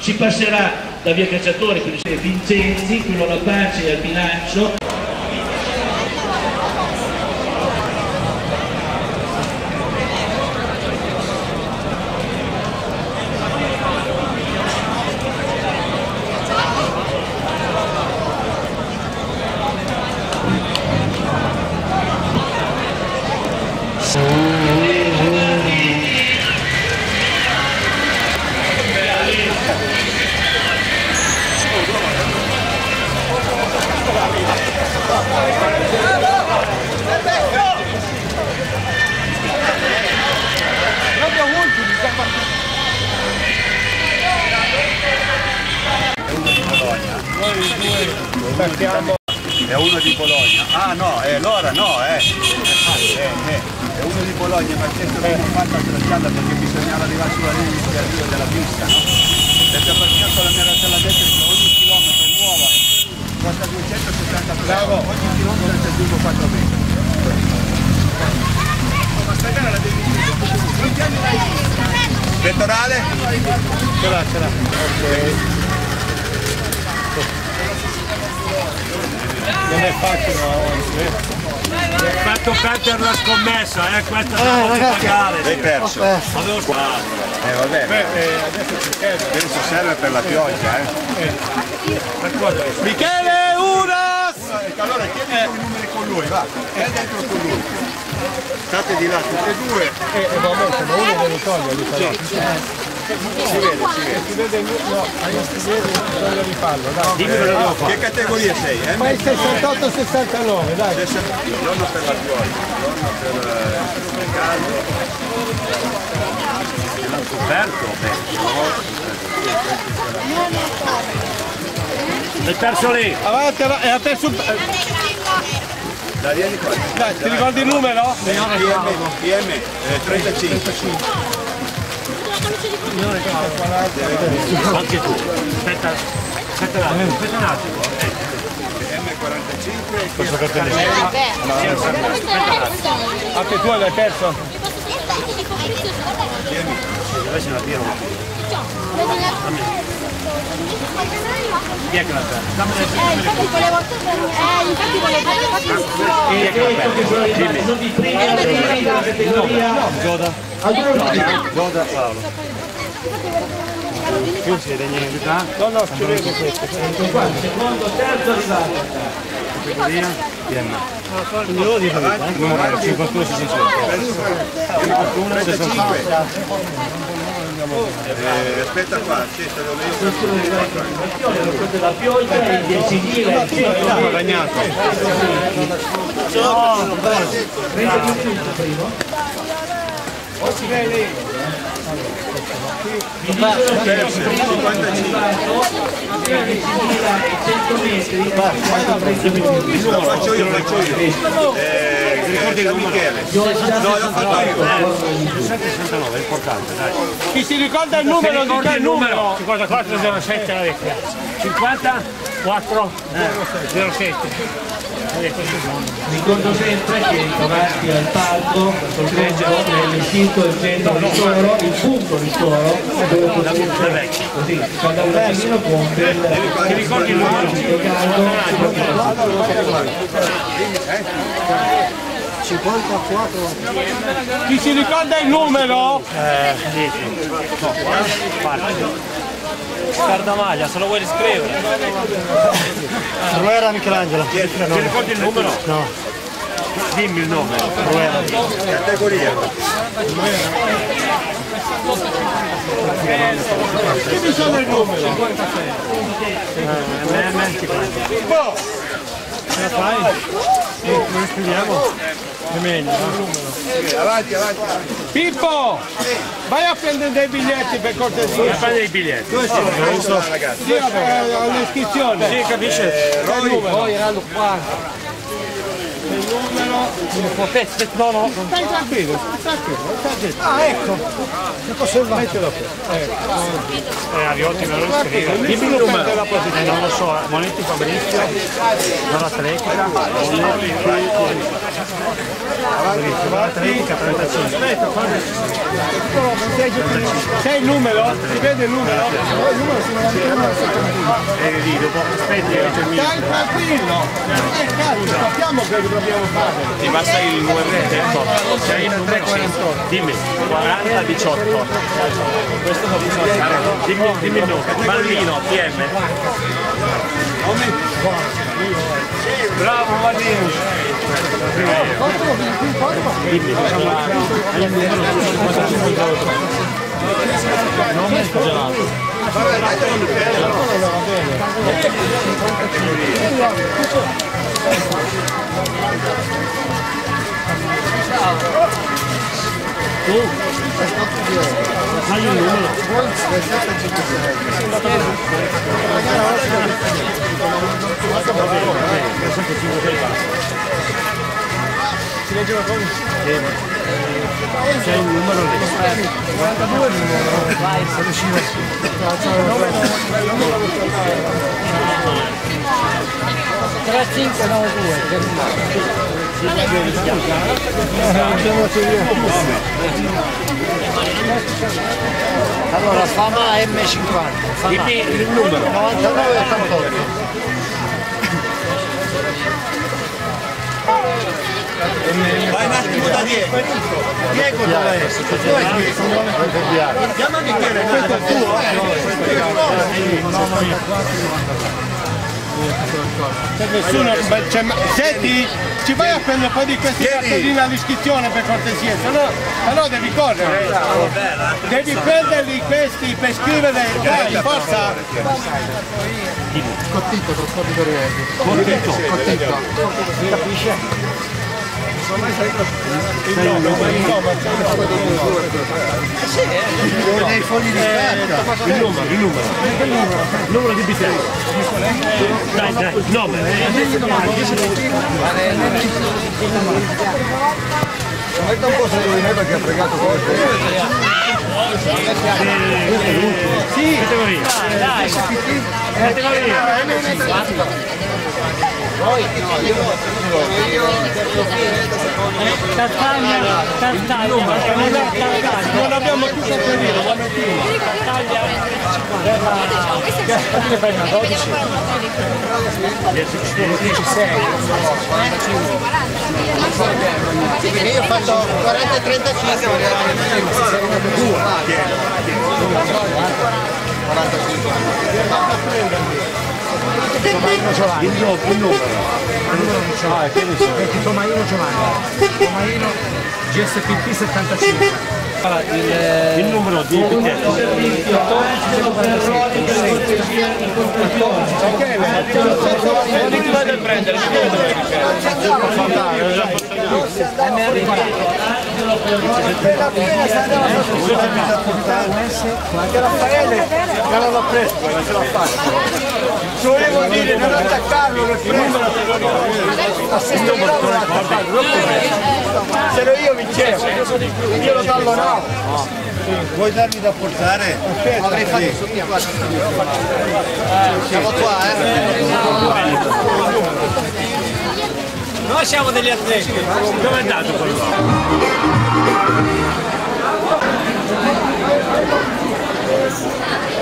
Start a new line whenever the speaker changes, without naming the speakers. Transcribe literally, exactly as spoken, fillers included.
si passerà da via Cacciatori, quindi Vincenzi, quello alla pace e al bilancio.
È uno di Bologna. Ah no, è Lora no, eh. eh, eh. È uno di Bologna, ma certo che non fatta la strada perché bisognava arrivare sulla linea di arrivo della pista, no? Perché praticamente la mia ratella elettrica ogni chilometro è nuova, costa duecentosettanta euro, ogni chilometro ci aggiungo quattro metri. Ma sta gara la devi dire. Vettorale? Ce l'ha, ce l'ha. Ok. Non è facile oggi,
hai fatto perdere la scommessa, eh, questa eh, ragazzi, pagare.
L'hai perso.
Eh. Avevo sparato.
Eh vabbè. Beh, eh, adesso ci serve. Adesso serve per la pioggia, eh. eh. Per cosa? Michele Uras! Allora chiedi eh. i numeri con lui, va. È dentro con lui. State di là tutti e due. E eh, vabbè, ma uno deve toglierli però. Sì. Si vede, si vede. Si vede, no, si vede, bisogna rifarlo, dai. Dimmi cosa devo fare. Che categoria sei? Eh?
Fai sessantotto sessantanove, dai.
Il giorno per la pioggia, il giorno per il caldo.
L'ho coperto, beh. L'hai perso lì.
Avanti, avanti, ha perso un...
Dai, vieni qua.
Dai, ti ricordi il numero?
P M trentacinque.
Anche tu, aspetta, aspetta un attimo, aspetta un attimo.
M quarantacinque.
Posso capire?
Anche tu l'hai perso?
Adesso la tiro. Chi è che l'ha perso?
Eh, infatti volevo... Eh, infatti volevo...
E detto che sono di prima della categoria...
Goda. Goda Paolo. Qui si vede niente,
no? No, ci vedo questo.
Secondo, terzo arrivato.
Categoria P M. Quindi lo dico, numero cinquantuno sessantacinque.
trentacinque. Eh, aspetta qua, c'è
la pioggia e diecimila
guadagnato.
Si vede
mi dicono che il primo arrivato diecimilacento metri.
lo faccio io, lo faccio io. Eh, ricordi il Michele? No, l'ho fatto io.
sessantanove, è importante, dai.
chi si ricorda il numero,
ricordi il numero?
cinquantaquattro zero sette la vecchia. cinquantaquattro zero sette.
Ricordo sempre che davanti al palco è allestito il centro ristoro, il punto ristoro, dove potete così quando un attimino con del
ti ricordi il numero?
cinquantaquattro. Chi si ricorda il numero?
Eh, dieci. No, parte. Cardamaglia, se lo vuoi riscrivere.
Ruera Michelangelo.
Ti ricordi il numero?
No.
Dimmi il nome.
Ruera.
Categoria.
Che bisogna il numero?
cinquantasei. Eh, M M.
Ce la fai? Lo scriviamo? È meglio, no?
Avanti, avanti.
Pippo! Vai a prendere dei biglietti per cortesia.
Vai a prendere i biglietti.
Dove si oh, ragazzi?
Sì, all'iscrizione.
Sì, capisce?
Eh, Roy, poi erano qua. No, no,
Stai tranquillo, tranquillo.
Ah, ecco. Che cosa mettilo qui?
eh, Ariotti me lo scrive. Dimmi il numero. Eh, non lo so, Monetti Fabrizio, non atletica, Monetti non atletica trentacinque.
Sei il numero? Si vede il numero?
E lì dopo aspetti che c'è il mio.
Stai tranquillo! Eh cazzo, sappiamo che dobbiamo fare!
Ti basta il numero tempo? C'hai il numero? Dimmi, quaranta diciotto. Questo lo posso fare. Dimmi, dimmi il nome. Vallino, T M.
Bravo Vallino!
Dimmi, hai il numero nome gelato.
Tu? Hai il numero?
Si legge una cosa?
C'è il numero lì.
quarantadue il numero. Vai, sono uscito.
tre cinque nove due. Allora, Fama M cinquanta.
Dimmi il numero.
novantanove ottantotto.
Vai un attimo da dietro. Diego dove è? Chiama di chi è? Questo è tuo? C'è nessuno, c'è, senti, ci vai a prendere un po' di questi cartellini all'iscrizione per cortesia, se no, se no devi correre. Devi prenderli questi per scrivere, dai, forza!
Cottito, trasporti per Cottito, cottito. Si capisce?
Il nome, il nome,
Nei fogli di carta.
Il numero, il numero. Il numero di bitello. Dai, dai, il nome.
Metta un po' se di me perché ha fregato questo.
Sì, categoria. Dai, categoria.
Poi, no, io
Tartaglia, Tartaglia,
non abbiamo più cartellino, vanno prima.
che fai una dodici? Perché io ho fatto quaranta e trentacinque, due.
Il numero, il numero.
Ah, che ne so? Tomaino Giovanni. Tomaino G S P P settantacinque.
Il, il numero di biglietto.
Servizio, tossero per errori per le cortesie in costruzione.
Non ti vado a prendere, si vede dove
Anche Raffaele non l'ho preso, non ce l'ha fatta.
volevo dire, non attaccarlo per prendere. Se no io vincevo, io lo tallonavo.
Vuoi darmi da portare? Avrei fatto su mia, guarda. Siamo qua, eh?
Noi siamo degli atleti.
Dove è andato quello là?